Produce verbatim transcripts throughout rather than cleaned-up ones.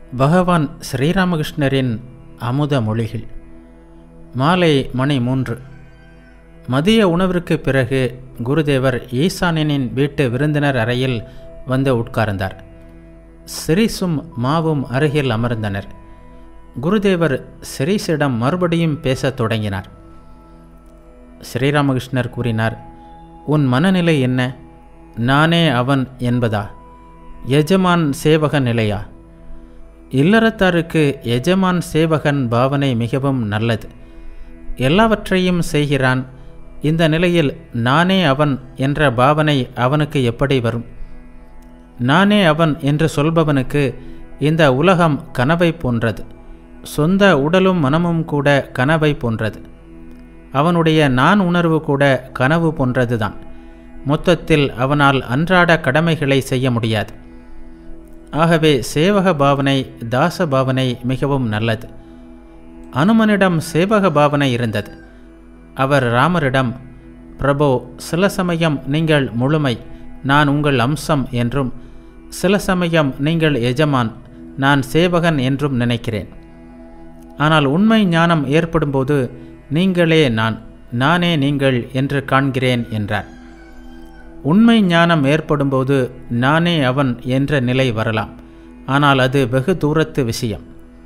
பகவான் ஸ்ரீராமகிருஷ்ணரின் அமுத மொழிகள். மாலை மணி மூன்று. மதிய உணவிற்கு பிறகு குருதேவர் ஈசானியனின் வீட்டு விருந்தினர் அறையில் வந்து உட்கார்ந்தார். சிரீஸும் மாவும் அருகில் அமர்ந்தனர். குருதேவர் சிரீஸிடம் மறுபடியும் பேசத் தொடங்கினார். ஸ்ரீராமகிருஷ்ணர் கூறினார், உன் மனநிலை என்ன? நானே அவன் என்பதா? எஜமான் சேவகன் நிலையா? இல்லறத்தாருக்கு எஜமான் சேவகன் பாவனை மிகவும் நல்லது. எல்லாவற்றையும் செய்கிறான். இந்த நிலையில் நானே அவன் என்ற பாவனை அவனுக்கு எப்படி வரும்? நானே அவன் என்று சொல்பவனுக்கு இந்த உலகம் கனவை போன்றது. சொந்த உடலும் மனமும் கூட கனவை போன்றது. அவனுடைய நான் உணர்வு கூட கனவு போன்றதுதான். மொத்தத்தில் அவனால் அன்றாட கடமைகளை செய்ய முடியாது. ஆகவே சேவக பாவனை, தாச பாவனை மிகவும் நல்லது. அனுமனிடம் சேவக பாவனை இருந்தது. அவர் ராமரிடம், பிரபோ, சில சமயம் நீங்கள் முழுமை, நான் உங்கள் அம்சம் என்றும், சில சமயம் நீங்கள் எஜமான், நான் சேவகன் என்றும் நினைக்கிறேன். ஆனால் உண்மை ஞானம் ஏற்படும்போது நீங்களே நான், நானே நீங்கள் என்று காண்கிறேன் என்றார். உண்மை ஞானம் ஏற்படும்போது நானே அவன் என்ற நிலை வரலாம். ஆனால் அது வெகு தூரத்து விஷயம்.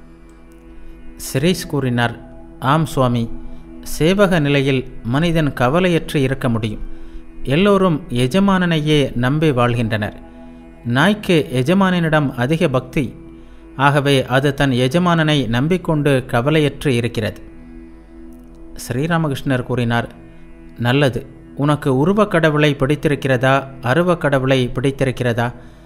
சிரீஸ் கூறினார், ஆம் சுவாமி, சேவக நிலையில் மனிதன் கவலையற்று இருக்க முடியும். எல்லோரும் எஜமானனையே நம்பி வாழ்கின்றனர். நாய்க்கு எஜமானனிடம் அதிக பக்தி. ஆகவே அது தன் எஜமானனை நம்பிக்கொண்டு கவலையற்று இருக்கிறது. ஸ்ரீராமகிருஷ்ணர் கூறினார், நல்லது. உனக்கு உருவக் கடவுளை பிடித்திருக்கிறதா, அருவக் கடவுளை பிடித்திருக்கிறதா?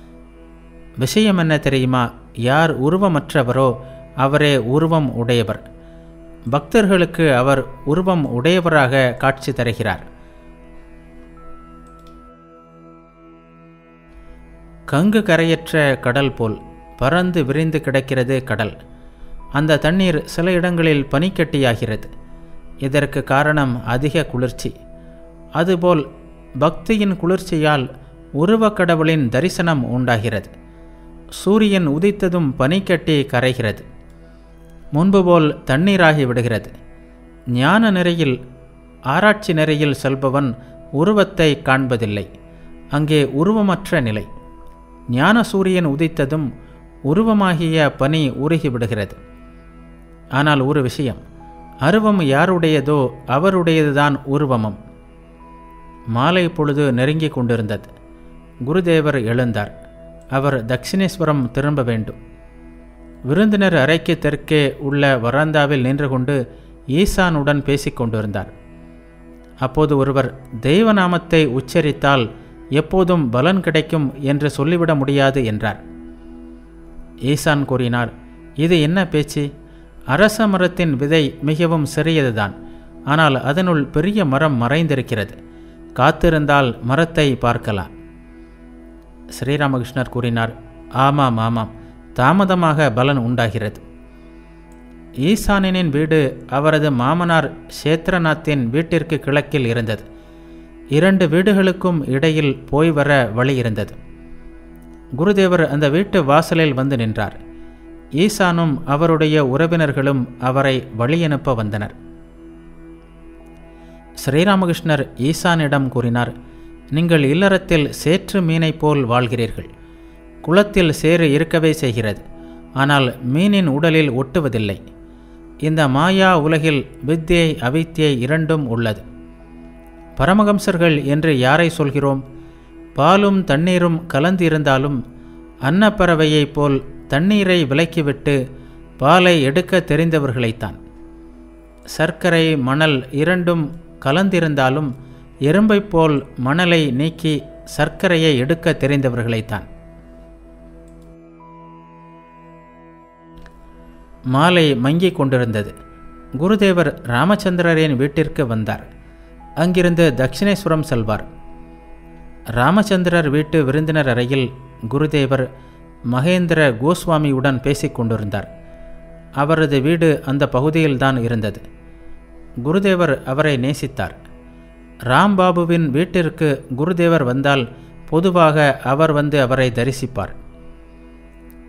விஷயம் என்ன தெரியுமா? யார் உருவமற்றவரோ அவரே உருவம் உடையவர். பக்தர்களுக்கு அவர் உருவம் உடையவராக காட்சி தருகிறார். கங்கு கரையற்ற கடல் போல் பறந்து விரிந்து கிடக்கிறது கடல். அந்த தண்ணீர் சில இடங்களில் பனிக்கட்டியாகிறது. இதற்கு காரணம் அதிக குளிர்ச்சி. அதுபோல் பக்தியின் குளிர்ச்சியால் உருவக்கடவுளின் தரிசனம் உண்டாகிறது. சூரியன் உதித்ததும் பனிக்கட்டி கரைகிறது. முன்பு போல் தண்ணீராகி விடுகிறது. ஞான நெறியில், ஆராய்ச்சி நெறியில் செல்பவன் உருவத்தை காண்பதில்லை. அங்கே உருவமற்ற நிலை. ஞான சூரியன் உதித்ததும் உருவமாகிய பனி உருகிவிடுகிறது. ஆனால் ஒரு விஷயம், அருவம் யாருடையதோ அவருடையதுதான் உருவமும். மாலை பொழுது நெருங்கி கொண்டிருந்தது. குருதேவர் எழுந்தார். அவர் தட்சிணேஸ்வரம் திரும்ப வேண்டும். விருந்தினர் அறைக்கு தெற்கே உள்ள வராந்தாவில் நின்று கொண்டு ஈசானுடன் பேசிக்கொண்டிருந்தார். அப்போது ஒருவர், தெய்வநாமத்தை உச்சரித்தால் எப்போதும் பலன் கிடைக்கும் என்று சொல்லிவிட முடியாது என்றார். ஈசான் கூறினார், இது என்ன பேச்சு? அரச மரத்தின் விதை மிகவும் சிறியதுதான். ஆனால் அதனுள் பெரிய மரம் மறைந்திருக்கிறது. காத்திருந்தால் மரத்தை பார்க்கலாம். ஸ்ரீராமகிருஷ்ணர் கூறினார், ஆமாம் ஆமாம், தாமதமாக பலன் உண்டாகிறது. ஈசானியனின் வீடு அவரது மாமனார் சேத்ரநாத்தின் வீட்டிற்கு கிழக்கில் இருந்தது. இரண்டு வீடுகளுக்கும் இடையில் போய் வர வழி இருந்தது. குருதேவர் அந்த வீட்டு வாசலில் வந்து நின்றார். ஈசானும் அவருடைய உறவினர்களும் அவரை வழியனுப்ப வந்தனர். ஸ்ரீராமகிருஷ்ணர் ஈசானிடம் கூறினார், நீங்கள் இல்லறத்தில் சேற்று மீனை போல் வாழ்கிறீர்கள். குளத்தில் சேறு இருக்கவே செய்கிறது. ஆனால் மீனின் உடலில் ஒட்டுவதில்லை. இந்த மாயா உலகில் வித்யை அவித்யை இரண்டும் உள்ளது. பரமஹம்சர்கள் என்று யாரை சொல்கிறோம்? பாலும் தண்ணீரும் கலந்திருந்தாலும் அன்னப்பறவையைப் போல் தண்ணீரை விலக்கிவிட்டு பாலை எடுக்க தெரிந்தவர்களைத்தான். சர்க்கரை மணல் இரண்டும் கலந்திருந்தாலும் எறும்பைப் போல் மணலை நீக்கி சர்க்கரையை எடுக்க தெரிந்தவர்களைத்தான். மாலை மங்கிக் கொண்டிருந்தது. குருதேவர் ராமச்சந்திரரின் வீட்டிற்கு வந்தார். அங்கிருந்து தட்சிணேஸ்வரம் செல்வார். ராமச்சந்திரர் வீட்டு விருந்தினர் அறையில் குருதேவர் மகேந்திர கோஸ்வாமியுடன் பேசிக்கொண்டிருந்தார். அவரது வீடு அந்த பகுதியில்தான் இருந்தது. குருதேவர் அவரை நேசித்தார். ராம்பாபுவின் வீட்டிற்கு குருதேவர் வந்தால் பொதுவாக அவர் வந்து அவரை தரிசிப்பார்.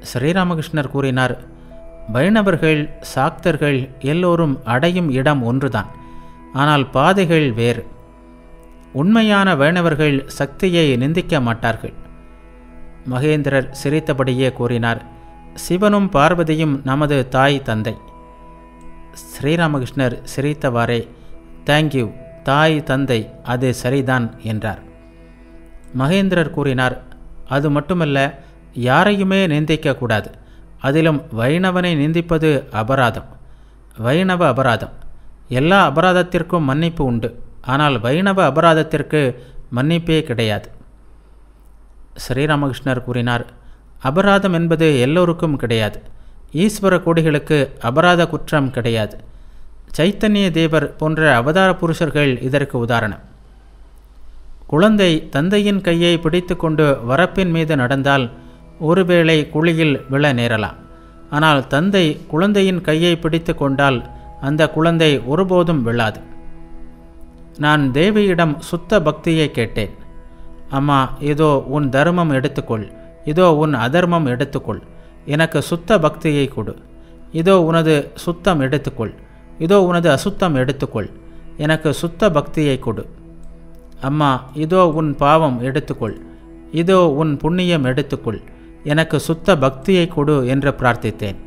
ஸ்ரீராமகிருஷ்ணர் கூறினார், வைணவர்கள், சாக்தர்கள் எல்லோரும் அடையும் இடம் ஒன்றுதான், ஆனால் பாதைகள் வேறு. உண்மையான வைணவர்கள் சக்தியை நிந்திக்க மாட்டார்கள். மகேந்திரர் சிரித்தபடியே கூறினார், சிவனும் பார்வதியும் நமது தாய் தந்தை. ஸ்ரீராமகிருஷ்ணர் சிரித்தவாறே, தேங்க்யூ, தாய் தந்தை, அது சரிதான் என்றார். மகேந்திரர் கூறினார், அது மட்டுமல்ல, யாரையுமே நிந்திக்கக்கூடாது, அதிலும் வைணவனை நிந்திப்பது அபராதம், வைணவ அபராதம். எல்லா அபராதத்திற்கும் மன்னிப்பு உண்டு, ஆனால் வைணவ அபராதத்திற்கு மன்னிப்பே கிடையாது. ஸ்ரீராமகிருஷ்ணர் கூறினார், அபராதம் என்பது எல்லோருக்கும் கிடையாது. ஈஸ்வர கோடிகளுக்கு அபராத குற்றம் கிடையாது. சைத்தன்ய தேவர் போன்ற அவதார புருஷர்கள் இதற்கு உதாரணம். குழந்தை தந்தையின் கையை பிடித்து கொண்டு வரப்பின் மீது நடந்தால் ஒருவேளை குழியில் விழ நேரலாம். ஆனால் தந்தை குழந்தையின் கையை பிடித்து கொண்டால் அந்த குழந்தை ஒருபோதும் விழாது. நான் தேவியிடம் சுத்த பக்தியை கேட்டேன். அம்மா, இதோ உன் தர்மம் எடுத்துக்கொள், இதோ உன் அதர்மம் எடுத்துக்கொள், எனக்கு சுத்த பக்தியை கொடு. இதோ உனது சுத்தம் எடுத்துக்கொள், இதோ உனது அசுத்தம் எடுத்துக்கொள், எனக்கு சுத்த பக்தியை கொடு. அம்மா, இதோ உன் பாவம் எடுத்துக்கொள், இதோ உன் புண்ணியம் எடுத்துக்கொள், எனக்கு சுத்த பக்தியை கொடு என்று பிரார்த்தித்தேன்.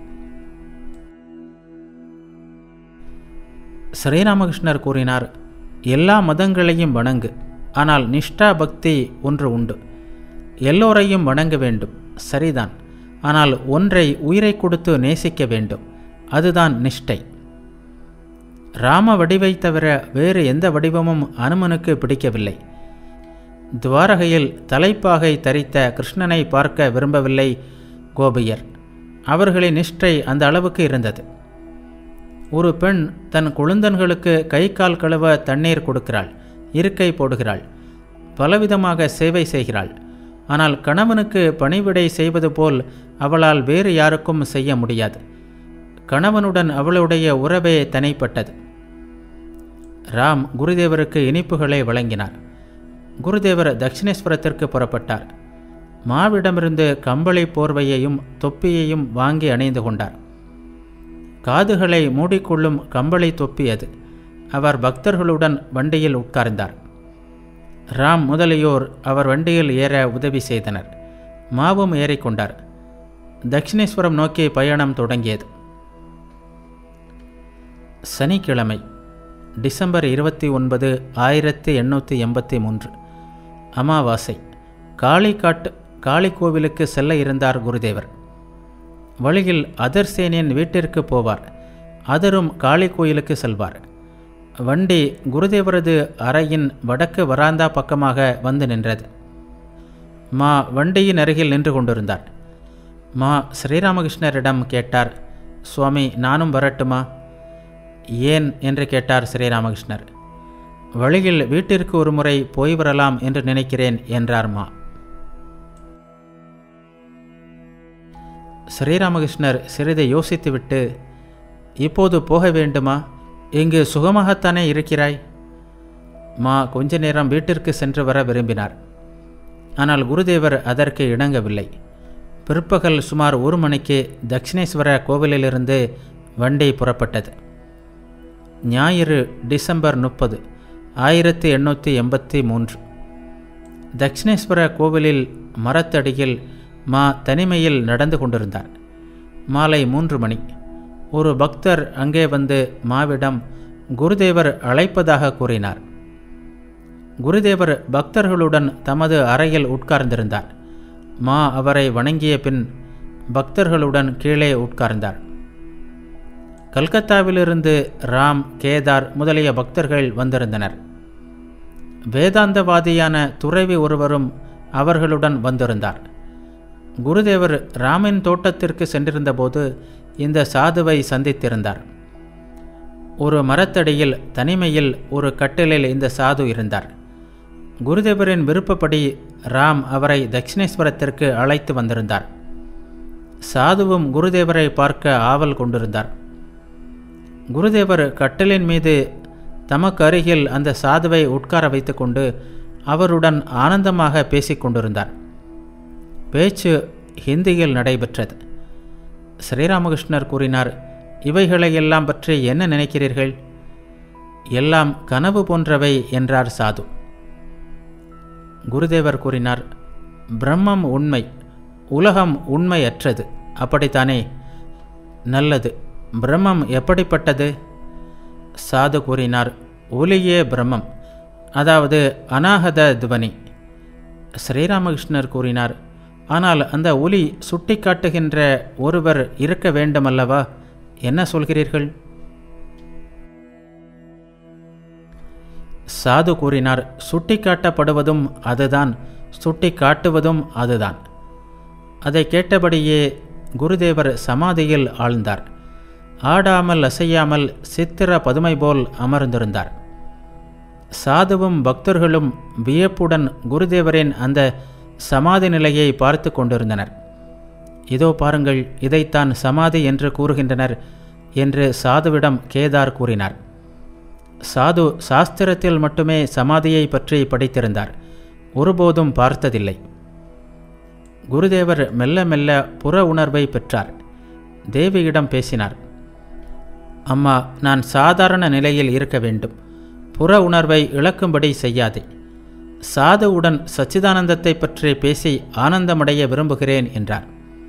ஸ்ரீராமகிருஷ்ணர் கூறினார், எல்லா மதங்களையும் வணங்கு, ஆனால் நிஷ்டா பக்தி ஒன்று உண்டு. எல்லோரையும் வணங்க வேண்டும், சரிதான், ஆனால் ஒன்றை உயிரை கொடுத்து நேசிக்க வேண்டும், அதுதான் நிஷ்டை. ராம வடிவை தவிர வேறு எந்த வடிவமும் அனுமனுக்கு பிடிக்கவில்லை. துவாரகையில் தலைப்பாகை தரித்த கிருஷ்ணனை பார்க்க விரும்பவில்லை கோபியர். அவர்களின் நிஷ்டை அந்த அளவுக்கு இருந்தது. ஒரு பெண் தன் குழந்தன்களுக்கு கை கால் கழுவ தண்ணீர் கொடுக்கிறாள், இருக்கை போடுகிறாள், பலவிதமாக சேவை செய்கிறாள். ஆனால் கணவனுக்கு பணிவிடை செய்வது போல் அவளால் வேறு யாருக்கும் செய்ய முடியாது. கணவனுடன் அவளுடைய உறவே தனிப்பட்டது. ராம் குருதேவருக்கு இனிப்புகளை வழங்கினார். குருதேவர் தட்சிணேஸ்வரத்திற்கு புறப்பட்டார். மாவிடமிருந்து கம்பளி போர்வையையும் தொப்பியையும் வாங்கி அணிந்து கொண்டார். காதுகளை மூடிக்கொள்ளும் கம்பளி தொப்பி அது. அவர் பக்தர்களுடன் வண்டியில் உட்கார்ந்தார். ராம் முதலியோர் அவர் வண்டியில் ஏற உதவி செய்தனர். மாவும் ஏறிக்கொண்டார். தட்சிணேஸ்வரம் நோக்கி பயணம் தொடங்கியது. சனிக்கிழமை, டிசம்பர் இருபத்தி ஒன்பது ஆயிரத்தி எண்ணூற்றி எண்பத்தி மூன்று, அமாவாசை. காளிகாட்டு காளி கோவிலுக்கு செல்ல இருந்தார் குருதேவர். வழியில் அதர்சேனின் வீட்டிற்கு போவார். அதரும் காளி கோயிலுக்கு செல்வார். வண்டி குருதேவரது அறையின் வடக்கு வராந்தா பக்கமாக வந்து நின்றது. மா வண்டியின் அருகில் நின்று கொண்டிருந்தார். மா ஸ்ரீராமகிருஷ்ணரிடம் கேட்டார், சுவாமி, நானும் வரட்டுமா? ஏன் என்று கேட்டார் ஸ்ரீராமகிருஷ்ணர். வழியில் வீட்டிற்கு ஒரு முறை போய் வரலாம் என்று நினைக்கிறேன் என்றார் மா. ஸ்ரீராமகிருஷ்ணர் சிறிது யோசித்துவிட்டு, இப்போது போக வேண்டுமா? இங்கு சுகமாகத்தானே இருக்கிறாய்? மா கொஞ்ச நேரம் வீட்டிற்கு சென்று வர விரும்பினார். ஆனால் குருதேவர் அதற்கு இணங்கவில்லை. பிற்பகல் சுமார் ஒரு மணிக்கு தட்சிணேஸ்வர கோவிலிலிருந்து வண்டி புறப்பட்டது. ஞாயிறு, டிசம்பர் முப்பது ஆயிரத்தி எண்ணூற்றி எண்பத்தி மூன்று. தட்சிணேஸ்வர கோவிலில் மரத்தடியில் மா தனிமையில் நடந்து கொண்டிருந்தார். மாலை மூன்று மணி. ஒரு பக்தர் அங்கே வந்து மாவிடம் குருதேவர் அழைப்பதாக கூறினார். குருதேவர் பக்தர்களுடன் தமது அறையில் உட்கார்ந்திருந்தார். மா அவரை வணங்கிய பின் பக்தர்களுடன் கீழே உட்கார்ந்தார். கல்கத்தாவிலிருந்து ராம், கேதார் முதலிய பக்தர்கள் வந்திருந்தனர். வேதாந்தவாதியான துறவி ஒருவரும் அவர்களுடன் வந்திருந்தார். குருதேவர் ராமின் தோட்டத்திற்கு சென்றிருந்தபோது இந்த சாதுவை சந்தித்திருந்தார். ஒரு மரத்தடியில் தனிமையில் ஒரு கட்டிலில் இந்த சாது இருந்தார். குருதேவரின் விருப்பப்படி ராம் அவரை தட்சிணேஸ்வரத்திற்கு அழைத்து வந்திருந்தார். சாதுவும் குருதேவரை பார்க்க ஆவல் கொண்டிருந்தார். குருதேவர் கட்டிலின் மீது தமக்கு அருகில் அந்த சாதுவை உட்கார வைத்து கொண்டு அவருடன் ஆனந்தமாக பேசிக்கொண்டிருந்தார். பேச்சு ஹிந்தியில் நடைபெற்றது. ஸ்ரீராமகிருஷ்ணர் கூறினார், இவைகளையெல்லாம் பற்றி என்ன நினைக்கிறீர்கள்? எல்லாம் கனவு போன்றவை என்றார் சாது. குருதேவர் கூறினார், பிரம்மம் உண்மை, உலகம் உண்மையற்றது, அப்படித்தானே? நல்லது. பிரம்மம் எப்படிப்பட்டது? சாது கூறினார், ஒலியே பிரம்மம், அதாவது அநாகத துவனி. ஸ்ரீராமகிருஷ்ணர் கூறினார், ஆனால் அந்த ஒலி சுட்டிக்காட்டுகின்ற ஒருவர் இருக்க வேண்டுமல்லவா? என்ன சொல்கிறீர்கள்? சாது கூறினார், சுட்டிக்காட்டப்படுவதும் அதுதான், சுட்டி காட்டுவதும் அதுதான். அதை கேட்டபடியே குருதேவர் சமாதியில் ஆழ்ந்தார். ஆடாமல் அசையாமல் சித்திர பதுமை போல் அமர்ந்திருந்தார். சாதுவும் பக்தர்களும் வியப்புடன் குருதேவரின் அந்த சமாதி நிலையை பார்த்து கொண்டிருந்தனர். இதோ பாருங்கள், இதைத்தான் சமாதி என்று கூறுகின்றனர் என்று சாதுவிடம் கேதார் கூறினார். சாது சாஸ்திரத்தில் மட்டுமே சமாதியை பற்றி படித்திருந்தார், ஒருபோதும் பார்த்ததில்லை. குருதேவர் மெல்ல மெல்ல புற உணர்வை பெற்றார். தேவியிடம் பேசினார். அம்மா, நான் சாதாரண நிலையில் இருக்க வேண்டும், புற உணர்வை இழக்கும்படி செய்யாதே. சாதுவுடன் சச்சிதானந்தத்தை பற்றி பேசி ஆனந்தமடைய விரும்புகிறேன் என்றார்.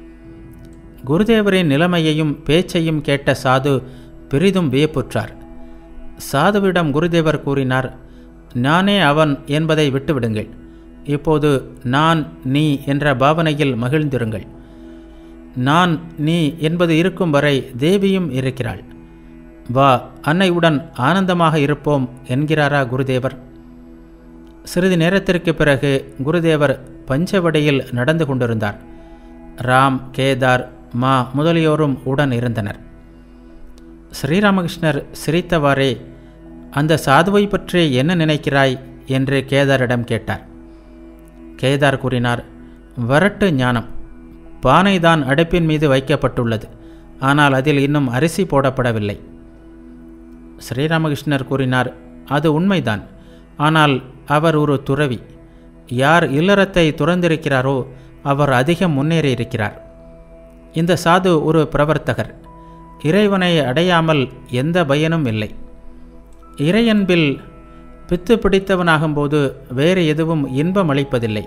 குருதேவரின் நிலைமையையும் பேச்சையும் கேட்ட சாது பெரிதும் வியப்புற்றார். சாதுவிடம் குருதேவர் கூறினார், நானே அவன் என்பதை விட்டுவிடுங்கள். இப்போது நான் நீ என்ற பாவனையில் மகிழ்ந்திருங்கள். நான் நீ என்பது இருக்கும் வரை தேவியும் இருக்கிறாள். வா, அன்னையுடன் ஆனந்தமாக இருப்போம் என்கிறாரா குருதேவர்? சிறிது நேரத்திற்கு பிறகு குருதேவர் பஞ்சவடியில் நடந்து கொண்டிருந்தார். ராம், கேதார், மா முதலியோரும் உடன் இருந்தனர். ஸ்ரீராமகிருஷ்ணர் சிரித்தவாறே, அந்த சாதுவை பற்றி என்ன நினைக்கிறாய் என்று கேதாரிடம் கேட்டார். கேதார் கூறினார், வரட்டு ஞானம். பானைதான் அடுப்பின் மீது வைக்கப்பட்டுள்ளது, ஆனால் அதில் இன்னும் அரிசி போடப்படவில்லை. ஸ்ரீராமகிருஷ்ணர் கூறினார், அது உண்மைதான், ஆனால் அவர் ஒரு துறவி. யார் இல்லறத்தை துறந்திருக்கிறாரோ அவர் அதிகம் முன்னேறியிருக்கிறார். இந்த சாது ஒரு பிரவர்த்தகர். இறைவனை அடையாமல் எந்த பயனும் இல்லை. இறையன்பில் பித்து பிடித்தவனாகும்போது வேறு எதுவும் இன்பம் அளிப்பதில்லை.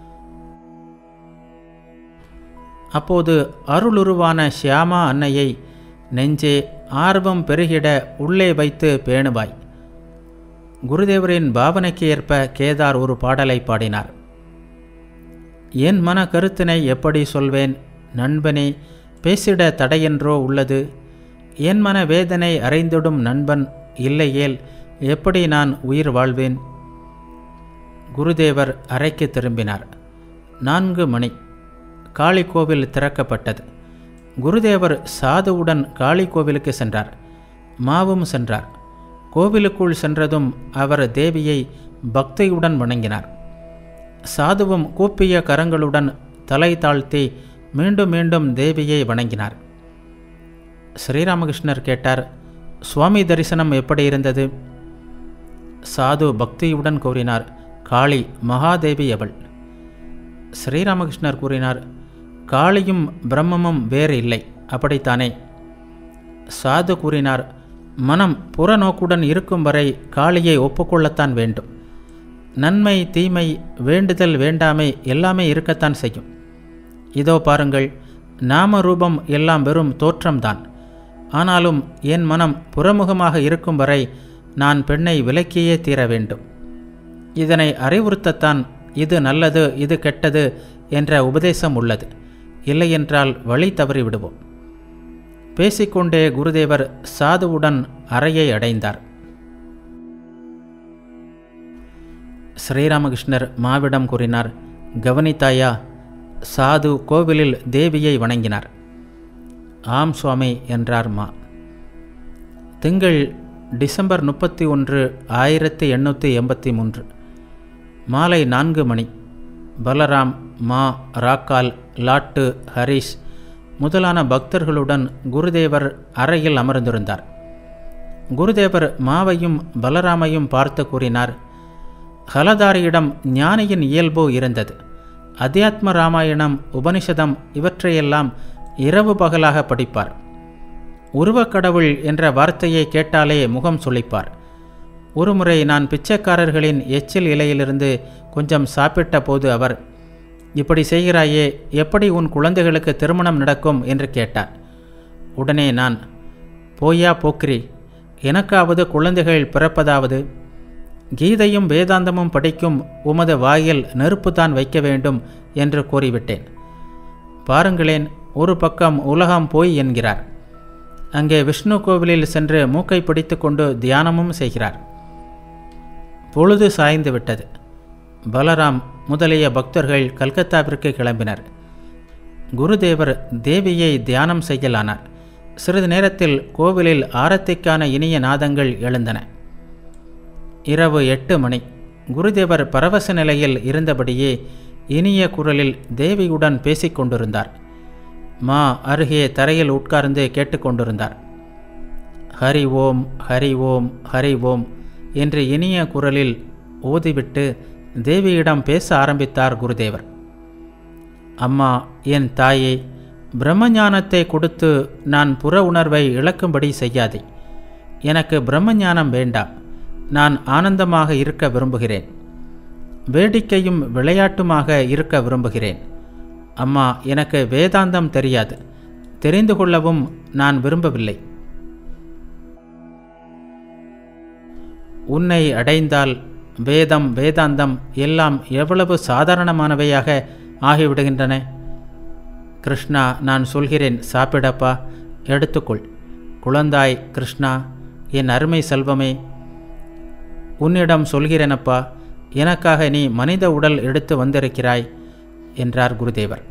அப்போது அருளுருவான ஷியாமா அன்னையை நெஞ்சே ஆர்வம் பெருகிட உள்ளே வைத்து பேணுவாய். குருதேவரின் பாவனைக்கு ஏற்ப கேதார் ஒரு பாடலை பாடினார். என் மன கருத்தினை எப்படி சொல்வேன் நண்பனே, பேசிட தடையென்றோ உள்ளது. என் மன வேதனை அறிந்திடும் நண்பன் இல்லையேல் எப்படி நான் உயிர் வாழ்வேன்? குருதேவர் அறைக்கு திரும்பினார். நான்கு மணி. காளி கோவில் திறக்கப்பட்டது. குருதேவர் சாதுவுடன் காளி கோவிலுக்கு சென்றார். மாவும் சென்றார். கோவிலுக்குள் சென்றதும் அவர் தேவியை பக்தியுடன் வணங்கினார். சாதுவும் கூப்பிய கரங்களுடன் தலை தாழ்த்தி மீண்டும் மீண்டும் தேவியை வணங்கினார். ஸ்ரீராமகிருஷ்ணர் கேட்டார், சுவாமி தரிசனம் எப்படி இருந்தது? சாது பக்தியுடன் கூறினார், காளி மகாதேவி அவள். ஸ்ரீராமகிருஷ்ணர் கூறினார், காளியும் பிரம்மமும் வேறு இல்லை, அப்படித்தானே? சாது கூறினார், மனம் புறநோக்குடன் இருக்கும் வரை காளியை ஒப்புக்கொள்ளத்தான் வேண்டும். நன்மை தீமை வேண்டுதல் வேண்டாமை எல்லாமே இருக்கத்தான் செய்யும். இதோ பாருங்கள், நாம ரூபம் எல்லாம் வெறும் தோற்றம்தான். ஆனாலும் என் மனம் புறமுகமாக இருக்கும் வரை நான் பெண்ணை விலக்கியே தீர வேண்டும். இதனை அறிவுறுத்தத்தான் இது நல்லது இது கெட்டது என்ற உபதேசம் உள்ளது. இல்லையென்றால் வழி தவறி விடுவோம். பேசிக்கொண்டே குருதேவர் சாதுவுடன் அறையை அடைந்தார். ஸ்ரீராமகிருஷ்ணர் மாவிடம் கூறினார், கவனித்தாயா? சாது கோவிலில் தேவியை வணங்கினார். ஆம் சுவாமி என்றார் மா. திங்கள் டிசம்பர் முப்பத்தி ஒன்று ஆயிரத்தி எண்ணூற்றி எண்பத்தி மூன்று மாலை நான்கு மணி. பலராம், மா, ராக்கால், லாட்டு, ஹரிஷ் முதலான பக்தர்களுடன் குருதேவர் அறையில் அமர்ந்திருந்தார். குருதேவர் மாவையும் பலராமையும் பார்த்து கூறினார், ஹலதாரியிடம் ஞானியின் இயல்பு இருந்தது. அத்தியாத்ம ராமாயணம், உபனிஷதம் இவற்றையெல்லாம் இரவு பகலாக படிப்பார். உருவக்கடவுள் என்ற வார்த்தையை கேட்டாலே முகம் சுளிப்பார். ஒருமுறை நான் பிச்சைக்காரர்களின் எச்சில் இலையிலிருந்து கொஞ்சம் சாப்பிட்ட போது அவர், இப்படி செய்கிறாயே, எப்படி உன் குழந்தைகளுக்கு திருமணம் நடக்கும் என்று கேட்டார். உடனே நான், போயா போக்கிரி, எனக்காவது குழந்தைகள் பிறப்பதாவது? கீதையும் வேதாந்தமும் படிக்கும் உமது வாயில் நெருப்புத்தான் வைக்க வேண்டும் என்று கூறிவிட்டேன். பாருங்களேன், ஒரு பக்கம் உலகம் போய் என்கிறார், அங்கே விஷ்ணு கோவிலில் சென்று மூக்கை பிடித்து கொண்டு தியானமும் செய்கிறார். பொழுது சாய்ந்து விட்டது. பலராம் முதலிய பக்தர்கள் கல்கத்தாவிற்கு கிளம்பினர். குருதேவர் தேவியை தியானம் செய்யலானார். சிறிது நேரத்தில் கோவிலில் ஆரத்திக்கான இனிய நாதங்கள் எழுந்தன. இரவு எட்டு மணி. குருதேவர் பரவச நிலையில் இருந்தபடியே இனிய குரலில் தேவியுடன் பேசிக்கொண்டிருந்தார். மா அருகே தரையில் உட்கார்ந்து கேட்டுக்கொண்டிருந்தார். ஹரி ஓம் ஹரி ஓம் ஹரி ஓம் என்று இனிய குரலில் ஓதிவிட்டு தேவியிடம் பேச ஆரம்பித்தார் குருதேவர். அம்மா, என் தாயே, பிரம்மஞானத்தை கொடுத்து நான் புற உணர்வை இழக்கும்படி செய்யாதே. எனக்கு பிரம்மஞானம் வேண்டாம். நான் ஆனந்தமாக இருக்க விரும்புகிறேன். வேடிக்கையும் விளையாட்டுமாக இருக்க விரும்புகிறேன். அம்மா, எனக்கு வேதாந்தம் தெரியாது. தெரிந்து கொள்ளவும் நான் விரும்பவில்லை. உன்னை அடைந்தால் வேதம் வேதாந்தம் எல்லாம் எவ்வளவு சாதாரணமானவையாக ஆகிவிடுகின்றன. கிருஷ்ணா, நான் சொல்கிறேன், சாப்பிடப்பா, எடுத்துக்கொள். குழந்தாய் கிருஷ்ணா, என் அருமை செல்வமே, உன்னிடம் சொல்கிறேனப்பா, எனக்காக நீ மனித உடல் எடுத்து வந்திருக்கிறாய் என்றார் குருதேவர்.